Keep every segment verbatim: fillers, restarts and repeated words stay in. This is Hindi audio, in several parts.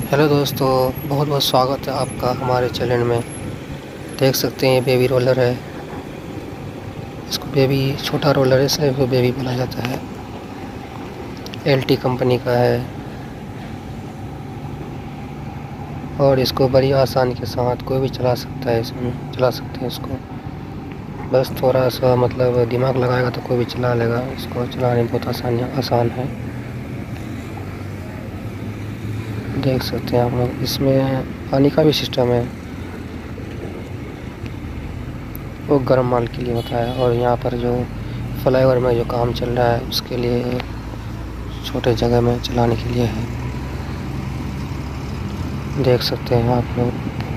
हेलो दोस्तों, बहुत बहुत स्वागत है आपका हमारे चैनल में। देख सकते हैं ये बेबी रोलर है। इसको बेबी छोटा रोलर है, इसलिए इसको बेबी बोला जाता है। एलटी कंपनी का है और इसको बड़ी आसानी के साथ कोई भी चला सकता है। इसमें चला सकते हैं इसको, बस थोड़ा सा मतलब दिमाग लगाएगा तो कोई भी चला लेगा। इसको चलाने में बहुत आसानी आसान है। देख सकते हैं आप लोग, इसमें पानी का भी सिस्टम है, वो गर्म माल के लिए होता है। और यहाँ पर जो फ्लाईओवर में जो काम चल रहा है उसके लिए छोटे जगह में चलाने के लिए है। देख सकते हैं आप लोग,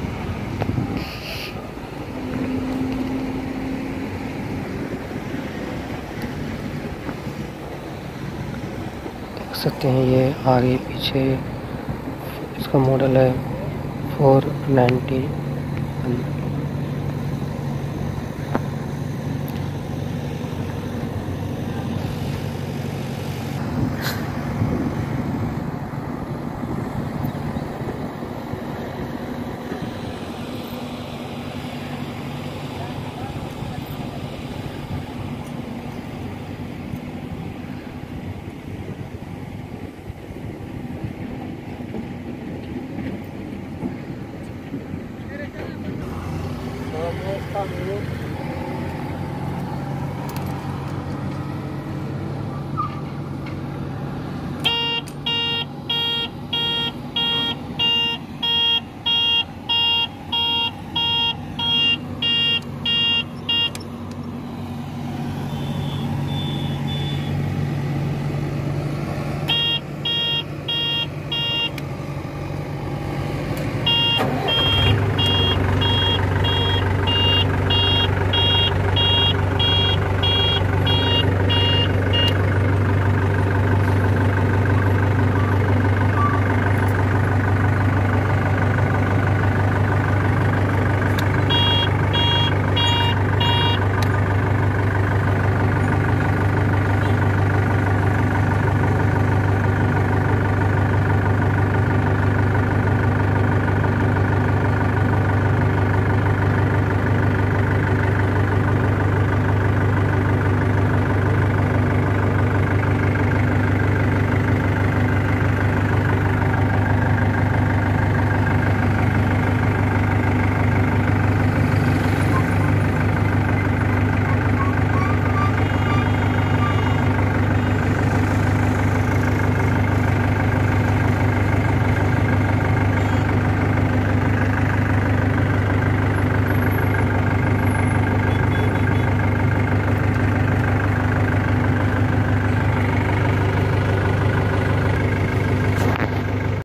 देख सकते हैं ये आगे पीछे। इसका मॉडल है फोर नाइन्टी।